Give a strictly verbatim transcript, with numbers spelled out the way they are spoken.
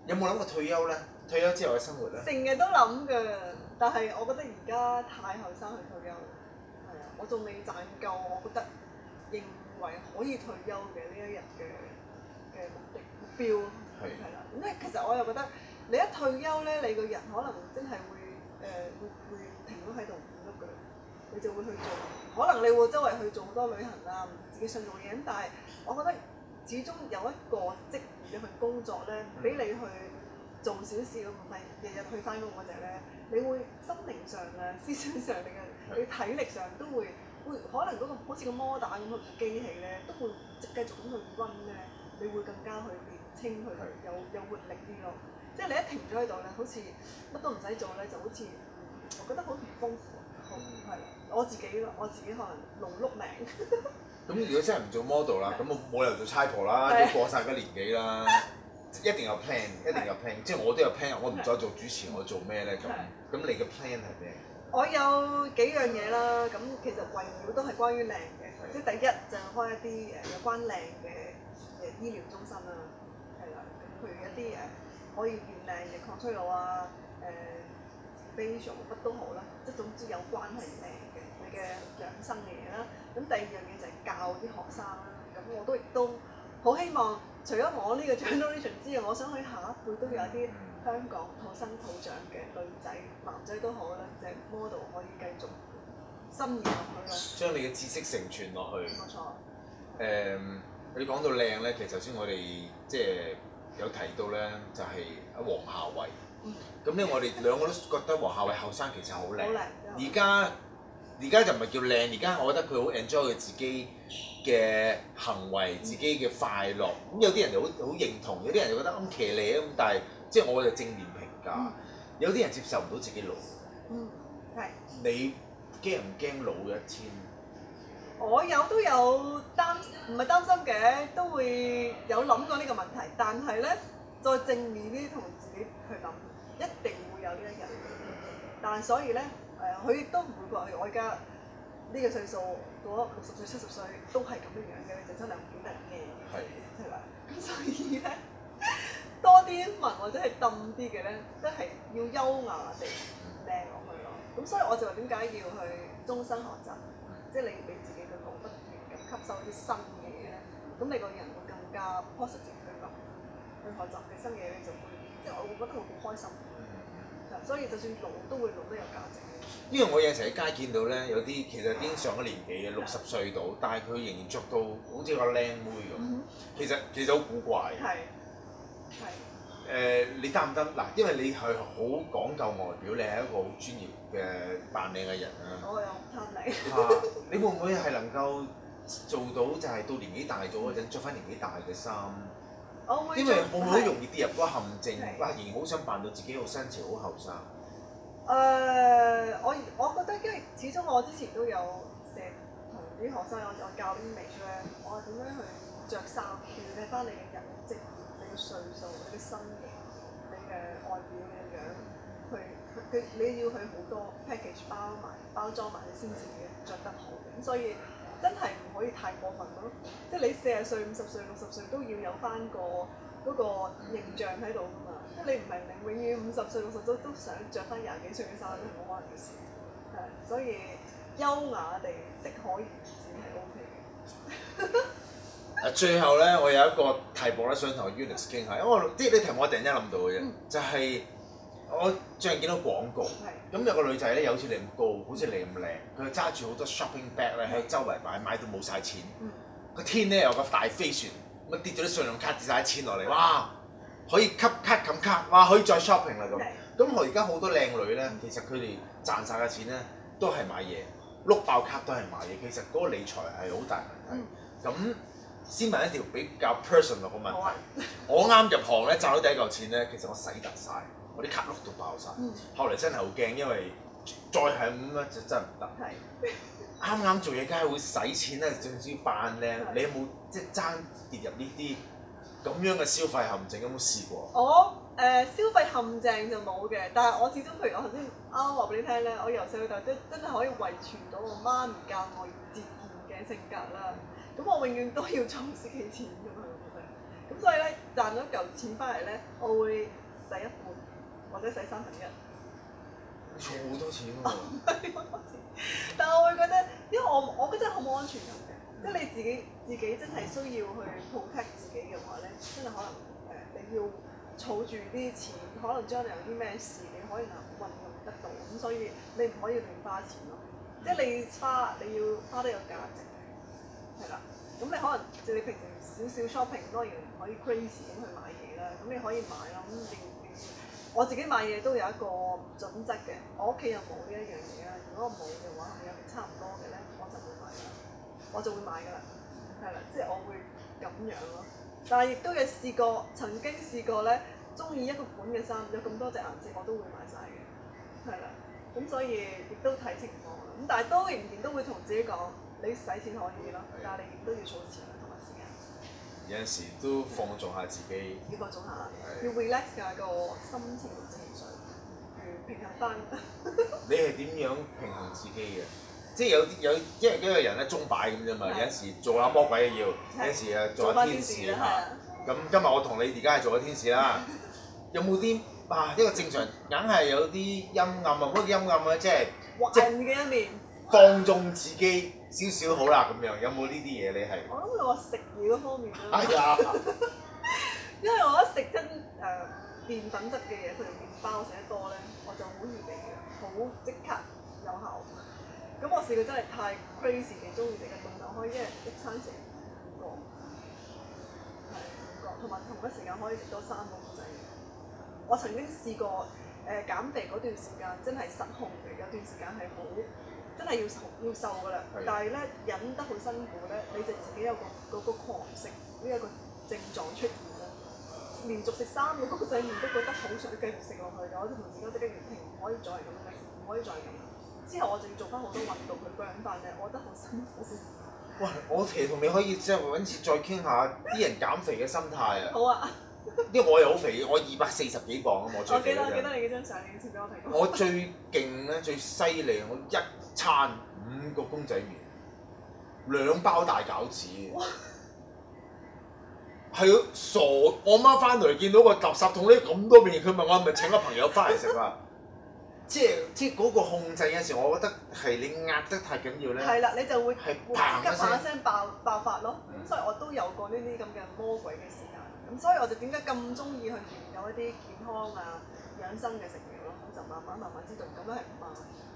有冇諗過退休咧？退休之後嘅生活咧？ 成日都諗㗎，但係我覺得而家太後生去退休，係啊，我仲未賺夠，我覺得認為可以退休嘅呢一日嘅嘅目的目標係係啦。咁咧其實我又覺得你一退休咧，你個人可能真係會誒、呃、會會停咗喺度唔喐㗎，你就會去做，可能你會周圍去做好多旅行啊，自己想做嘢咁，但係我覺得始終有一個職業嘅份工作咧，俾你去做少少，唔係日日去翻工嗰隻咧，你會心靈上啊、思想上你嘅你體力上都會會可能嗰、個好似個摩打咁嘅機器咧，都會繼續咁去 run 咧，你會更加去年青，去有有活力啲咯。即係你一停咗喺度咧，好似乜都唔使做咧，就好似我覺得好唔豐富，好係我自己咯，我自己可能勞碌命。 咁如果真係唔做 model 啦，咁我冇理由做差婆啦， 係都過晒嗰年紀啦，一定有 plan，一定有 plan，即係我都有 plan，我唔再做主持，我做咩咧咁？咁你嘅 plan 係咩？ 我有幾樣嘢啦，咁其實圍繞都係關於靚嘅，即係第一就係開一啲誒有關靚嘅誒醫療中心啦，係啦，咁譬如一啲誒可以變靚嘅抗衰老啊，誒 facial 乜都好啦，即係總之有關係靚嘅你嘅養生嘅嘢啦。咁第二樣嘢就係教啲學生啦，咁我都亦都好希望，除咗我呢個 generation 之外，我想去下一輩都有一啲香港土生土長嘅女仔、男仔都好啦，即係 model 可以繼續深研落去咯。 將你嘅知識承傳落去。 冇錯。 誒、你講到靚咧，其實頭先我哋即係有提到咧，就係阿黃夏蕙。 嗯。 咁咧，我哋兩個都覺得黃夏蕙後生其實好靚。 好靚。 而家而家就唔係叫靚，而家我覺得佢好 enjoy 佢自己嘅行為、自己嘅快樂。咁有啲人就好好認同，有啲人就覺得咁騎呢咁，但係即係我就正面評價。 嗯有啲人接受唔到自己老。 嗯，係。 你驚唔驚老嘅一天？ 我有都有擔，唔係擔心嘅，都會有諗過呢個問題，但係咧再正面啲同自己去諗，一定會有呢一日。但係所以咧，誒佢亦都唔會話我而家呢個歲數到咗六十歲、七十歲都係咁樣樣嘅，就真係唔見得人嘅。 係。 係啦，咁所以咧多啲問或者係揼啲嘅咧，都係要優雅地靚落去咯。咁所以我就話點解要去終身學習？即係你俾自己嘅腦不斷咁吸收啲新嘅嘢咧，咁你個人會更加 positive 去諗，去學習嘅新嘢你就會，即係我會覺得會好開心。所以就算老都會老得有價值。 因為我有時喺街見到咧，有啲其實已經上咗年紀嘅，六十歲到，但係佢仍然着到好似個靚妹咁。 嗯、 其實其實好古怪。 係。係。 誒、呃，你得唔得？嗱，因為你係好講究外表，你係一個好專業嘅扮靚嘅人啊。 我有貪靚。 嚇！你會唔會係能夠做到就係到年紀大咗嗰陣着翻年紀大嘅衫？ 我會因為我好容易跌入嗰個陷阱， 係哇！仍然好想扮到自己好新潮、好後生。 誒、呃，我我覺得，因為始終我之前都有成同啲學生，我我教 image 咧，我係點樣去着衫，調理翻你嘅人職業、你嘅歲數、你嘅身形、你嘅外表、你嘅樣，去佢你要去好多 package 包埋、包裝埋，你先至着得好嘅。咁所以真係唔可以太過分咯。即係你四十歲、五十歲、六十歲都要有翻個嗰個形象喺度㗎嘛。即係你唔係你永遠五十歲、六十歲都想着翻廿幾歲嘅衫，都係冇可能嘅事。係，所以優雅地適可而止係 O K 嘅。 誒，最後咧，我有一個題目咧，想同 Eunice 傾下，因為我即係呢題目我突然間諗到嘅啫， 嗯、就係我最近見到廣告，咁有個女仔咧，有好似你咁高，好似你咁靚，佢揸住好多 shopping bag 咧喺周圍買，買到冇晒錢。個、嗯、天咧有個大飛船，咁跌咗啲信用卡跌晒啲錢落嚟，哇！可以吸卡冚卡，哇！可以再 shopping 啦咁。咁我而家好多靚女咧，其實佢哋賺晒嘅錢咧，都係買嘢，碌爆卡都係買嘢。其實嗰個理財係好大問題。咁、嗯、先問一條比較 personal 嘅問題。啊、我啱入行咧賺到第一嚿錢咧，其實我洗突晒，我啲卡碌到爆晒。嗯、後嚟真係好驚，因為再係咁樣就真係唔得。啱啱做嘢梗係會使錢啦，仲要扮靚。你有冇即係爭跌入呢啲咁樣嘅消費陷阱？有冇試過？ 我誒、呃、消費陷阱就冇嘅，但係我始終譬如我頭先啱啱話俾你聽咧，我由細到大都真係可以遺傳到我媽咪教我要節儉嘅性格啦。咁我永遠都要儲自己錢㗎嘛，我覺得。咁咁所以咧賺咗嚿錢翻嚟咧，我會使一半或者使三分一。 儲好多錢喎、啊！ 好多錢，但係我會覺得，因為我我覺得好冇安全感嘅，即係你自己自己真係需要去 protect 自己嘅話咧，真係可能誒、呃、你要儲住啲錢，可能將來有啲咩事你可以能運用得到，咁所以你唔可以亂花錢咯，即係你花你要花得有價值，係啦，咁你可能即係你平時少少 shopping 當然可以 crazy 咁去買嘢啦，咁你可以買啦，咁你。我自己買嘢都有一個準則嘅，我屋企又冇呢一樣嘢啦。如果我冇嘅話，係有差唔多嘅咧，我就會買啦，我就會買㗎啦，係啦，即係我會咁樣咯。但係亦都有試過，曾經試過咧，中意一個款嘅衫，有咁多隻顏色，我都會買晒嘅，係啦。咁所以亦都睇情況啦。咁但係都仍然都會同自己講，你使錢可以咯，但係你亦都要儲錢啦，同埋時間。 有陣時都放縱下自己， 要放縱下，要 relax 下個心情同情緒，要平衡翻。 你係點樣平衡自己嘅？即係有啲有，因為幾個人咧鐘擺咁啫嘛。有陣時做下魔鬼嘅要，有陣時啊做下天使嚇。咁今日我同你而家係做咗天使啦。有冇啲啊？一個正常，硬係有啲陰暗啊！乜陰暗啊？即係即係嘅一面。 放縱自己少少好啦，咁樣有冇呢啲嘢你係？ 我諗你話食嘢嗰方面啦。 係啊。 因為我覺得食真誒澱粉質嘅嘢，譬如麵包食得多咧，我就好易肥嘅，好即刻有效。咁我試過真係太 crazy 嘅中意食嘅東西，我可以一日一餐食五個，係五個，同埋同一時間可以食多三個公仔。我曾經試過誒、呃、減肥嗰段時間真係失控嘅，有段時間係好真係要要瘦㗎啦，的但係咧忍得好辛苦咧，你就自己有個嗰、嗰個狂食呢一個症狀出現啦。連續食三個公仔麵都覺得好想繼續食落去嘅，我就同自己即刻要停，唔可以再係咁樣，唔可以再係咁。之後我就要做翻好多運動去burn翻咧，我覺得好辛苦。 喂，我其實同你可以即係揾次再傾下啲人減肥嘅心態啊。 好啊。 因為我又好肥，我二百四十幾磅啊，我最肥嗰陣。 我記得我記得你嗰張相，你以前俾我睇過。 我最勁咧，最犀利，我一餐五個公仔麵，兩包大餃子。係啊，傻！我媽翻嚟見到個垃圾桶咧咁多麵，佢問我係咪請個朋友翻嚟食啊？即係即係嗰個控制嘅時候，我覺得係你壓得太緊要咧。係啦，你就會係即刻把聲爆爆發咯。咁、嗯、所以我都有過呢啲咁嘅魔鬼嘅時間。咁所以我就點解咁中意去研究一啲健康啊、養生嘅食療咯？咁就慢慢慢慢知道咁樣係唔啱。